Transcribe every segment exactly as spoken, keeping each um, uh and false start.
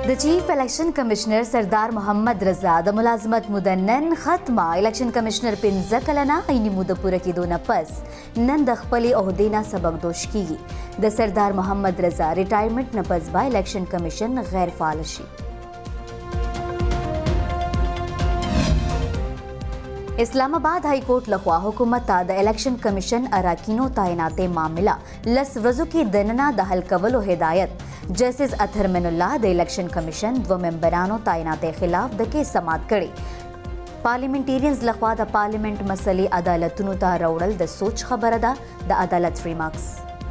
د چیف الیکشن کمشنر سردار محمد رضا د ملازمت موده نن ختمه. الیکشن کمشنر پنځه کلنه عیني موده پوره کېدو نه پس نن د خپلې عهدې نه سبکدوش کیږي. د سردار محمد رضا ریټایرمنټ نه پس به الیکشن کمیشن غیر فعال شي. اسلام آباد ہائی کورٹ لخوا حکومت ته د الیکشن کمیشن اراکینو تعیناتې معامله لس ورځو کې دننه د حل کولو هدایت. جسټس اطهر من الله د الیکشن کمیشن دوه ممبرانو تعیناتې خلاف د کیس سماعت کړی. پارلیمنټیرینز لخوا د پارلیمنټ مسلې عدالتونو ته راوړل د سوچ خبره ده. د عدالت ریمارکس.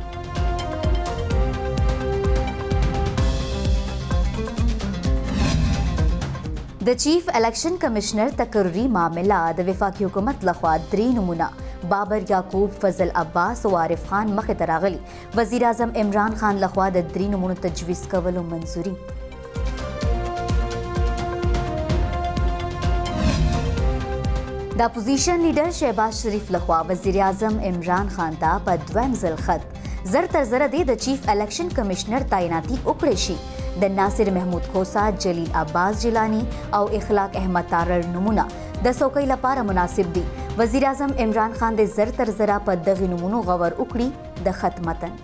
د چیف الیکشن کمشنر تقرری معامله د وفاقي حکومت لخوا درې نمونه بابر یعقوب، فضل عباس او عارف خان مخې ته راغلي. وزیر اعظم عمران خان لخوا د درې نمونو تجویز کولو منظوري. د اپوزیشن لیډر شهباز شریف لخوا وزیر اعظم عمران خان ته په دویم ځل خط زر تر زره دی د چیف الیکشن کمشنر تعیناتي وکړی شي. د ناصر محمود خوسا، جلیل عباس جیلانی او اخلاق احمد تارړ نمونه د څوکۍ لپاره مناسب دي. وزیر اعظم عمران خان د زر تر زره په دغې نمونو غور وکړي. د خط متن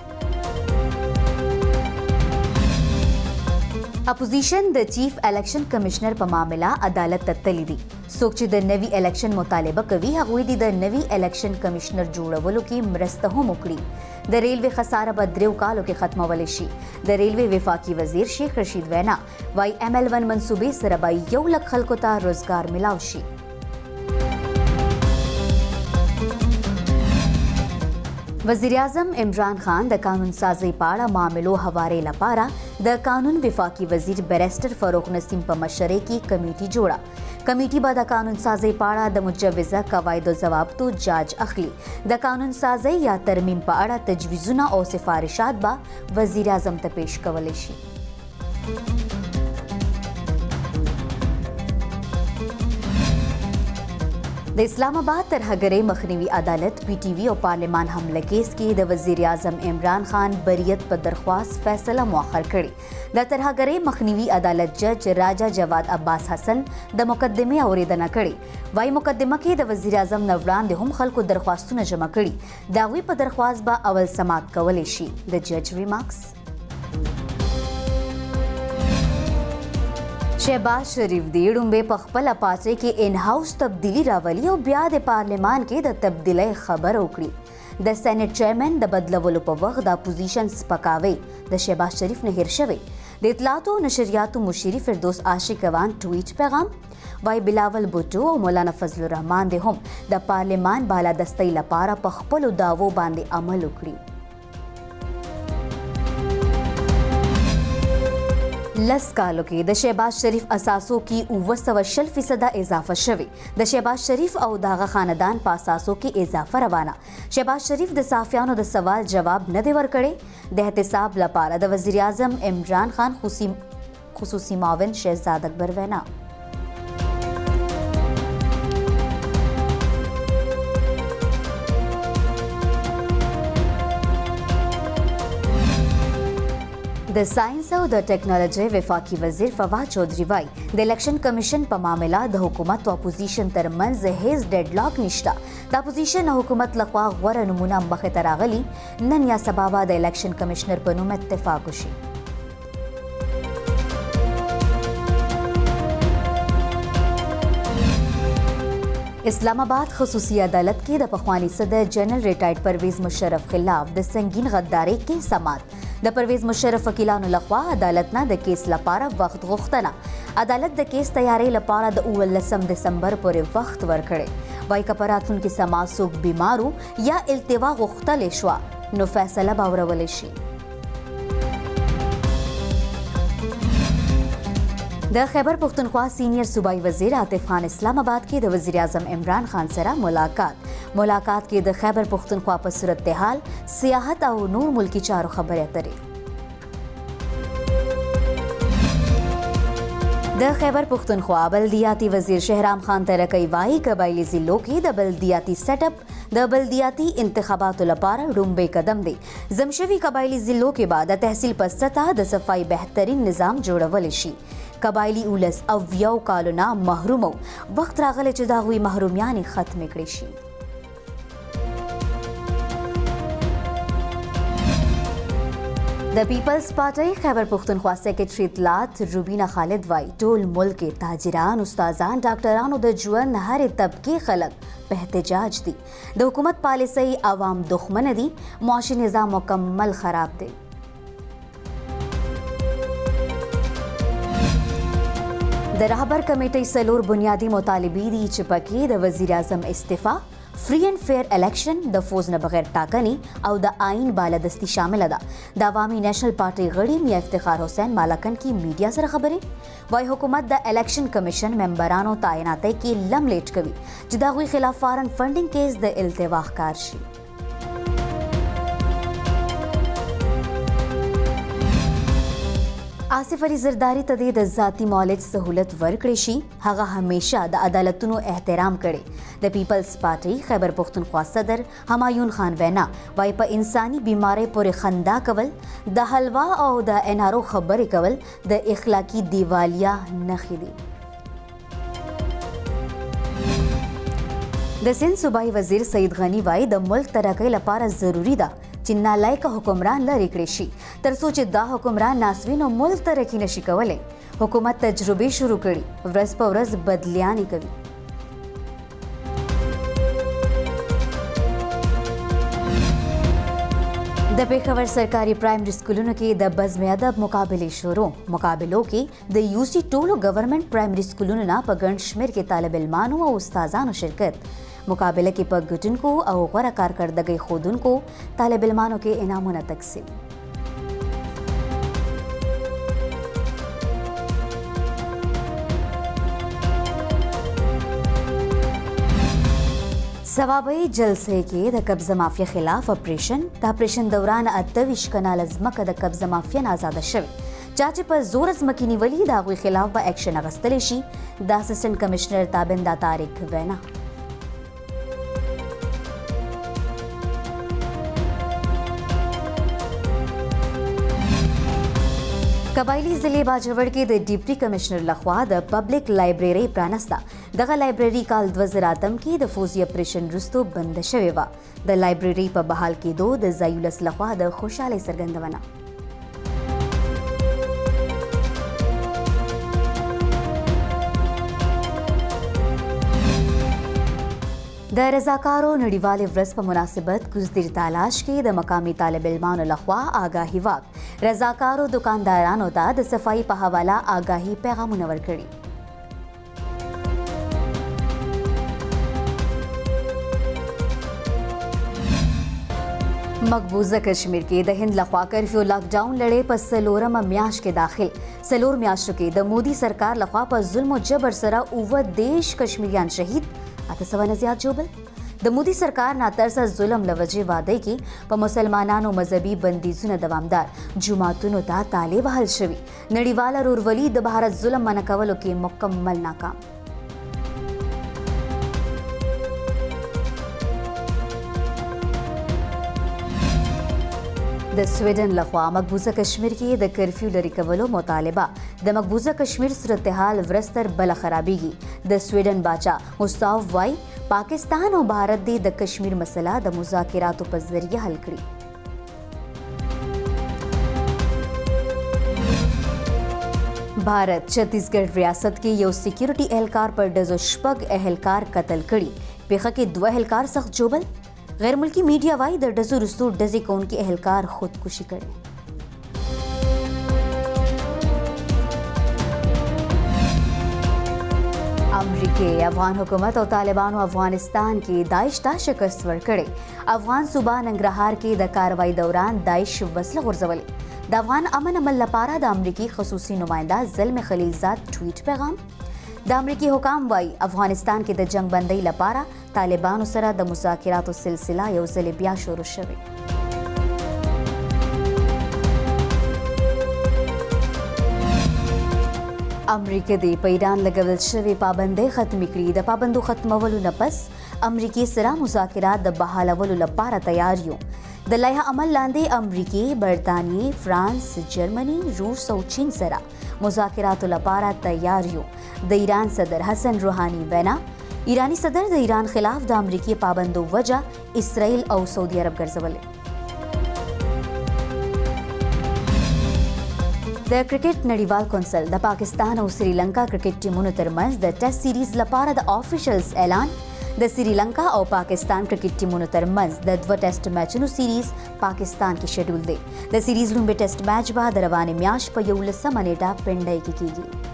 اپوزیشن د چیف الیکشن کمشنر په معامله عدالت ته تللی دي. څوک چې د نوي الیکشن مطالبه کوي هغوی دي د نوي الیکشن کمشنر جوړولو کې مرسته هم وکړي. د ریلوے خساره به دریو کالو کې ختمولی شي. د ریلوے وفاقي وزیر شیخ رشید وینا وایي ایم ایل ون منصوبې سره به یو لک خلکو ته روزګار ملاو شي. وزیر اعظم عمران خان د قانون سازۍ په اړه معاملو هوارې لپاره د قانون وفاقي وزیر بیرسټر فاروق نسیم په مشرۍ کې کمیټي جوړه. کمیټي به د قانون سازۍ په اړه د مجوزه قواعدو ضوابطو جاج اخلي. د قانون سازۍ یا ترمیم په اړه تجویزونه او سفارشات به وزیر اعظم ته پیش کولی شي. د اسلام آباد ترهګرۍ مخنیوي عدالت پی ټي وي او پارلمان حمله کیس کې د وزیر اعظم عمران خان بریت په درخواست فیصله مؤخر کړې. د ترهګرۍ مخنیوي عدالت جج راجا جواد عباس حسن د مقدمې اورېدنه کړې. وايي مقدمه کې د وزیر اعظم نه وړاندې هم خلکو درخواستونه جمع کړي. د هغوی په درخواست به اول سماعت کولی شي. د جج ریمارکس. شهباز شریف دی ړومبې په خپله پاڅۍ کې ان هاوس تبدیلي راولي او بیا د پارلمان کې د تبدیلۍ خبره وکړي. د سینټ چیرمن د بدلولو په وخت د اپوزیشن سپکاوی د شهباز شریف نه هیر شوی. د اطلاعاتو او نشریاتو مشیري فردوس عاشق روان ټویټ پیغام وایي بلاول بوټو او مولانا فضل الرحمان د هم د پارلمان بالادستۍ لپاره په خپلو دعوو باندې عمل وکړي. لس کالو کې د شهباز شریف اساسو کې اوه سوه شل فیصده اضافه شوې. د شهباز شریف او د هغه خاندان په اساسو کې اضافه روانه. شهباز شریف د صحافیانو د سوال جواب نه دی ورکړی. د احتساب لپاره د وزیر اعظم عمران خان خصوصي معاون شهزاد اکبر وینا د ساينس او د ټیکنالوژي وفاقي وزیر فواد چودھری وایي د الیکشن کمیشن په معامله د حکومت او اپوزیشن ترمنځ هیڅ ډیډ لاک نشته. د اپوزیشن او حکومت لخوا غوره نمونه مخې ته راغلي. نن یا سبا به د الیکشن کمیشنر په نوم اتفاق وشي. اسلام آباد خصوصي عدالت کې د پخواني صدر جنرال ریټایرډ پرویز مشرف خلاف د سنگین غدارۍ کیس سماعت. د پرویز مشرف وکیلانو لخوا عدالت نه د کیس لپاره وخت غوښتنه. عدالت د کیس تیاری لپاره د اوولسم دسمبر پورې وخت ورکړی. وایي که په راتلونکي سماع څوک بیمارو یا التوا غوښتلی شوه نو فیصله به اورولی شي. د خیبر پختونخوا سینئر صوبایي وزیر عاطف خان اسلام آباد کې د وزیر اعظم عمران خان سره ملاقات. ملاقات کې د خیبر پختونخوا په صورتحال، سیاحت او نور ملکی چارو خبرې اترې. د خیبر پختونخوا بلدیاتي وزیر شهرام خان ترکی وایي قبایلي ضلعو کې د بلدیاتي سیټ اپ د بلدیاتي انتخاباتو لپاره لومبی قدم دی. زمشوي قبایلی ضلعو کې به د تحصیل په سطح د صفای بهترین نظام جوړولی شي. قبایلی اولس او یو کالو نه محروم وخت راغلی چې د هغوی محرومیانې ختمې کړې شي. د پیپلز پارټۍ خیبر پښتونخوا سیکرټري اطلاعات روبینا خالد وایي ټول ملک کې تاجران، استادان، ډاکټرانو د ژوند هرې طبقې خلک په احتجاج دي. د حکومت پالیسۍ عوام دښمنه دي، معاشي نظام مکمل خراب دی. د رهبر کمیټۍ څلور بنیادي مطالبې دي چې پکې د وزیر اعظم استعفا، فری اینڈ فیر الیکشن، د فوز نه بغیر ټاکنې او د آئین بالادستي شامله ده. د عوامي نیشنل پارټۍ غړي میا افتخار حسین مالکن کی میډیا سره خبرې وایي حکومت د الیکشن کمیشن ممبرانو تعیناتۍ کې لم لیټ کوي چې د هغوی خلاف فارن فنډینګ کیس د التوا ښکار شي. آصف علي زرداري ته د ذاتي معالج سهولت ورکړی شي. هغه همیشه د عدالتونو احترام کړی. د پیپلز پارټۍ خیبر پښتونخوا صدر همایون خان وینا وایي په انساني بیمارۍ پورې خندا کول، د حلوا او د انارو خبرې کول د اخلاقي دیوالیا نښې دي. د سند صوبایي وزیر سید غني وایي د ملک ترقۍ لپاره ضروري ده چې نالایقه حکمران لرې کړی شي تر څو چې دا حکمران ناسوي نو ملک ترقي نشي کولی. حکومت تجربې شروع کړي، ورځ په ورځ بدلیانې کوي. د پېښور سرکاري پرایمري سکولونو کې د بزم ادب مقابلې شروع. مقابلو کې د یوسي ټولو ګورنمنټ پرایمري سکولونو نه په ګڼ شمېر کې طالب علمانو او استادانو شرکت. مقابله کې په ګټونکو او غوره کارکردګۍ ښودونکو طالب علمانو کې انعامونه تقسیم. ثوابي جلسې کې د قبضه مافیا خلاف اپریشن. د اپریشن دوران اتهویشت کناله ځمکه د قبضه مافیا نه آزاده شوې. چا چې په زور ځمکې نیولي د هغوی خلاف به اکشن اخیستلی شي. د اسسټنټ کمشنر تابنده طارق وینا. قبایلی ضلع باجوړ کې د ډیپټي کمشنر لخوا د پبلک لایبرري پرانسته. دغه لایبرري کال دوه زره اتم کې د فوزي اپریشن وروسته بنده شوې وه. د لایبرري په بحال کېدو د ځایولس لخوا د خوشحالۍ څرګندونه. د رضاکارو نړیوالې ورځ په مناسبت کوزدیر تالاش کې د مقامي طالب علمانو لخوا آګاهي واک. رضاکارو دکاندارانو ته د صفایي په حواله آګاهي پیغامونه ورکړي. مقبوضه کشمیر کې د هند لخوا کرفیو لاک ډاون لړۍ په څلورمه میاشت کې داخل. څلور میاشتو کې د مودي سرکار لخوا په ظلم او جبر سره اووه دیش کشمیریان شهید، اته سوه نه زیات ژوبل. د مودي سرکار ناترسه ظلم له وجې واده کې په مسلمانانو مذهبي بندیزونه دوامدار، جوماتونو ته تالې وهل شوي. نړیواله ورورولي د بهارت ظلم منع کولو کې مکمل ناکام. د سویډن لخوا مقبوضه کشمیر کې د کرفیو لرې کولو مطالبه. د مقبوضه کشمیر صورتحال ورځ تر بله خرابیږي. د سویډن باچا مستعف وایي پاکستان او بھارت دې د کشمیر مسله د مذاکراتو په ذریعه حل کړي. بھارت چھتیسګړ ریاست کې یو سیکیورټي اهلکار پر ډزو شپږ اهلکار قتل کړي. پیښه کې دوه اهلکار سخت ژوبل. غیر ملکی میډیا وایي د ډزو وروسته ډزې کوونکي اهلکار خودکشي کړې. امریکې افغان حکومت او طالبانو افغانستان کې داعش ته شکست ورکړی. افغان صوبه ننګرهار کې د کاروایی دوران داعش وسله غورځولې. د افغان امن عمل لپاره د امریکي خصوصي نماینده زلمي خلیلزاد ټویټ پیغام. د امریکي حکام وایي افغانستان کې د جنگ بندۍ لپاره طالبانو سره د مذاکراتو سلسله یو ځل بیا شروع شوې. امریکا د په ایران لګول شوې پابندۍ ختمې کړي. د پابندو ختمولو نه پس امریکي سره مذاکرات د بحالولو لپاره تیاریو د لایحه عمل لاندې امریکي، برطانیې، فرانس، جرمني، روس او چین سره مذاکراتو لپاره تیاریو. د ایران صدر حسن روحاني وینا ایرانی صدر د ایران خلاف د امریکي پابندو وجه اسرائیل او سعودي عرب ګرځولې. د کرکټ نړیوال کونسل د پاکستان او سریلانکا کرکټ ټیمونو ترمنځ د ټیسټ سیریز لپاره د آفیشلز اعلان. د سریلانکا او پاکستان کرکټ ټیمونو ترمنځ د دوه ټیسټ میچونو سیریز پاکستان کې شیډول دی. د سیریز لومړی ټیسټ میچ به د روانې میاشت په یولسمه نیټه پنډۍ کې کیږي.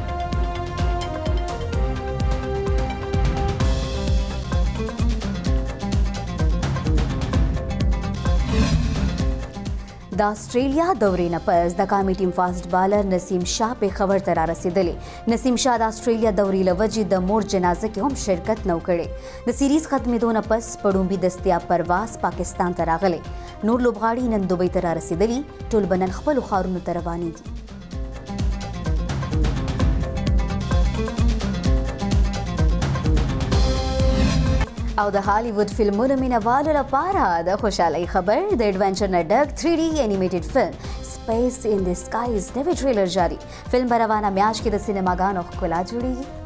د آسټرالیا دورې نه پس د قامي ټیم فاسټ بالر نسیم شاه پېښور ته را رسېدلی. نسیم شاه د آسټرالیا دورې له وجې د مور جنازه کې هم شرکت نه و کړی. د سیریز ختمېدو نه پس په ړومبي دستیاب پرواز پاکستان ته راغلی. نور لوبغاړي نن دوبۍ ته را رسېدلي. ټول به نن خپلو ښارونو ته روانېږي. او د هالیوډ فلمونو مینهوالو لپاره د خوشحالۍ خبر د ایډونچر نه ډک تھری ډي انیمیټډ فلم سپیس ان د سکایز نوی ټریلر جاری. فلم به روانه میاشت کې د سینماګانو ښکلا جوړیږي.